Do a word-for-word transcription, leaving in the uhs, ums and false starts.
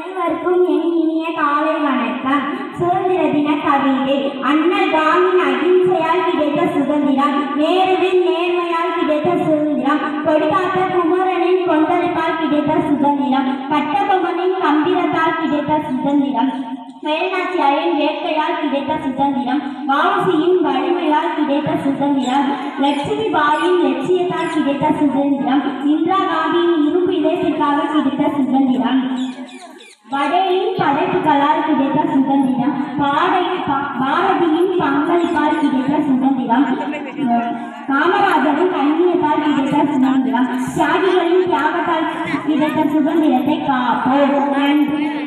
அனைவருக்கும் என் இனிய காலை வணக்கம். சுதந்திர தின கவிதை. அண்ணல் காந்தியின் அகிம்சையால் கிடைத்த சுதந்திரம், நேருவின் நேர்மையால் கிடைத்த சுதந்திரம், கொடிகாத்த குமரனின் கொந்தளிப்பால் கிடைத்த சுதந்திரம், கட்டபொம்மனின் கம்பீரத்தால் கிடைத்த சுதந்திரம், வேலுநாச்சியாரின் வேட்கையால் கிடைத்த சுதந்திரம், வாவுசியின் வலிமையால் கிடைத்த சுதந்திரம், லட்சுமி பாயின் லட்சியத்தால் கிடைத்த சுதந்திரம், இந்திரா காந்தியின் இரும்பு இதயத்திற்காக கிடைத்த சுதந்திரம், வடேலின் படைப்புகளால் கிடைத்த சுதந்திரம், பாரதியின் பங்களிப்பால் கிடைத்த சுதந்திரம், காமராஜரின் கண்ணியத்தால் கிடைத்த சுதந்திரம், தியாகிகளின் தியாகத்தால் கிடைத்த சுதந்திரத்தை காப்போம். நன்றி.